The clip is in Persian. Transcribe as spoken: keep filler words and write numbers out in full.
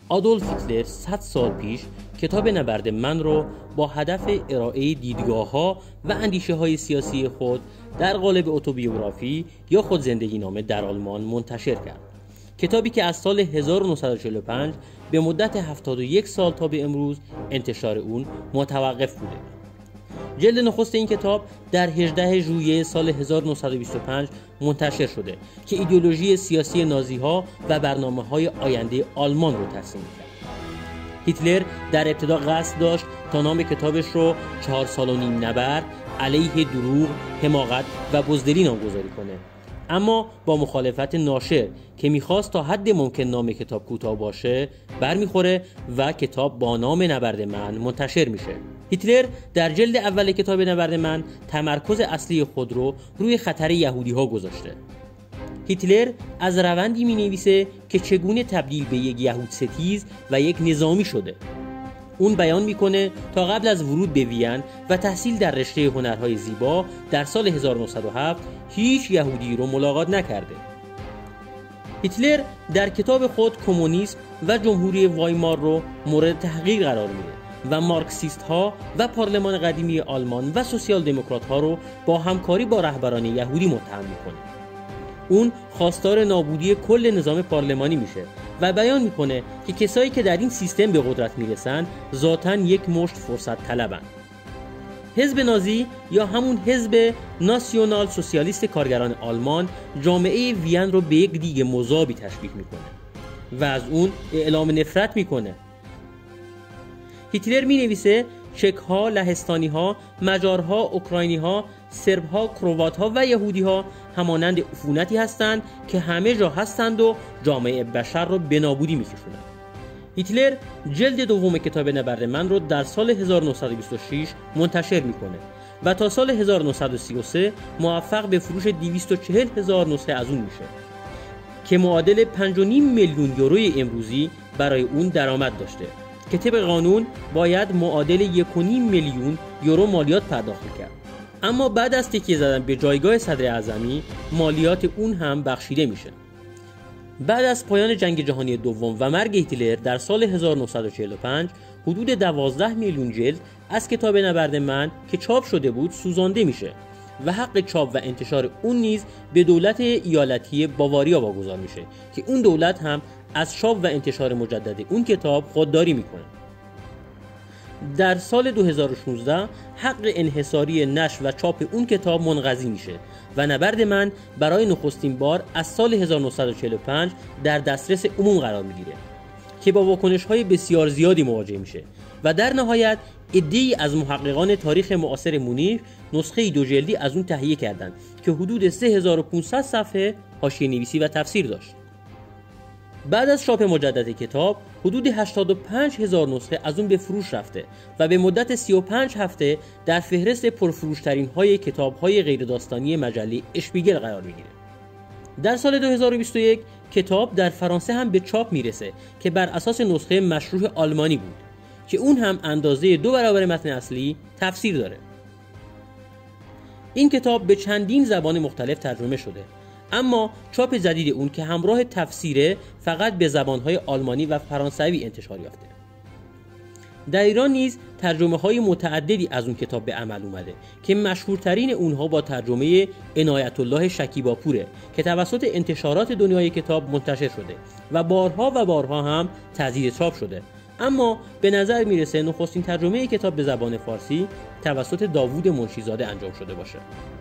آدولف هیتلر صد سال پیش کتاب نبرد من رو با هدف ارائه دیدگاه‌ها و اندیشه‌های سیاسی خود در قالب اتوبیوگرافی یا خود زندگی نامه در آلمان منتشر کرد. کتابی که از سال هزار و نهصد و چهل و پنج به مدت هفتاد و یک سال تا به امروز انتشار اون متوقف بوده. جلد نخست این کتاب در هجدهم ژوئیه سال هزار و نهصد و بیست و پنج منتشر شده که ایدئولوژی سیاسی نازی‌ها و برنامه‌های آینده آلمان رو ترسیم کرد. هیتلر در ابتدا قصد داشت تا نام کتابش رو چهار سال و نیم نبرد علیه دروغ، حماقت و بزدلی نامگذاری کنه، اما با مخالفت ناشر که میخواست تا حد ممکن نام کتاب کوتاه باشه برمیخوره و کتاب با نام نبرد من منتشر میشه. هیتلر در جلد اول کتاب نبرد من تمرکز اصلی خود رو روی خطر یهودی ها گذاشته. هیتلر از روندی می نویسه که چگونه تبدیل به یک یهود ستیز و یک نظامی شده. اون بیان میکنه تا قبل از ورود به وین و تحصیل در رشته هنرهای زیبا در سال هزار و نهصد و هفت هیچ یهودی رو ملاقات نکرده. هیتلر در کتاب خود کمونیسم و جمهوری وایمار رو مورد تحقیر قرار میده و مارکسیست ها و پارلمان قدیمی آلمان و سوسیال دموکرات ها رو با همکاری با رهبران یهودی متهم میکنه. اون خواستار نابودی کل نظام پارلمانی میشه و بیان میکنه که کسایی که در این سیستم به قدرت میرسن ذاتاً یک مشت فرصت طلبن. حزب نازی یا همون حزب ناسیونال سوسیالیست کارگران آلمان جامعه وین رو به یک دیگ مذابی تشبیه میکنه و از اون اعلام نفرت میکنه. هیتلر مینویسه چک‌ها، لهستانی‌ها، مجارها، اوکراینی‌ها، سرب‌ها، کروات‌ها و یهودی‌ها همانند عفونتی هستند که همه جا هستند و جامعه بشر را به نابودی می‌کشونند. هیتلر جلد دوم کتاب نبرد من رو در سال هزار و نهصد و بیست و شش منتشر می‌کنه و تا سال هزار و نهصد و سی و سه موفق به فروش دویست و چهل هزار نسخه از اون میشه که معادل پنج و نیم میلیون یوروی امروزی برای اون درآمد داشته که طبق قانون باید معادل یک و نیم میلیون یورو مالیات پرداخت می‌کرد. اما بعد از تکیه زدن به جایگاه صدر اعظمی مالیات اون هم بخشیده میشه. بعد از پایان جنگ جهانی دوم و مرگ هیتلر در سال هزار و نهصد و چهل و پنج حدود دوازده میلیون جلد از کتاب نبرد من که چاپ شده بود سوزانده میشه و حق چاپ و انتشار اون نیز به دولت ایالتی باواریا واگذار میشه که اون دولت هم از چاپ و انتشار مجدد اون کتاب خودداری میکنه. در سال دو هزار و شانزده حق انحصاری نشر و چاپ اون کتاب منقضی میشه و نبرد من برای نخستین بار از سال هزار و نهصد و چهل و پنج در دسترس عموم قرار میگیره که با واکنش‌های بسیار زیادی مواجه میشه و در نهایت عده‌ای از محققان تاریخ معاصر مونیخ نسخه دو جلدی از اون تهیه کردند که حدود سه هزار و پانصد صفحه حاشیه‌نویسی و تفسیر داشت. بعد از چاپ مجدد کتاب حدود هشتاد و پنج هزار نسخه از اون به فروش رفته و به مدت سی و پنج هفته در فهرست پرفروشترین های کتاب های غیر داستانی مجله اشپیگل قرار میگیره. در سال دو هزار و بیست و یک کتاب در فرانسه هم به چاپ میرسه که بر اساس نسخه مشروح آلمانی بود که اون هم اندازه دو برابر متن اصلی تفسیر داره. این کتاب به چندین زبان مختلف ترجمه شده، اما چاپ جدید اون که همراه تفسیره فقط به زبانهای آلمانی و فرانسوی انتشار یافته. در ایران نیز ترجمه های متعددی از اون کتاب به عمل اومده که مشهورترین اونها با ترجمه عنایت الله شکیباپوره که توسط انتشارات دنیای کتاب منتشر شده و بارها و بارها هم تجدید چاپ شده، اما به نظر میرسه نخستین ترجمه کتاب به زبان فارسی توسط داوود منشیزاده انجام شده باشه.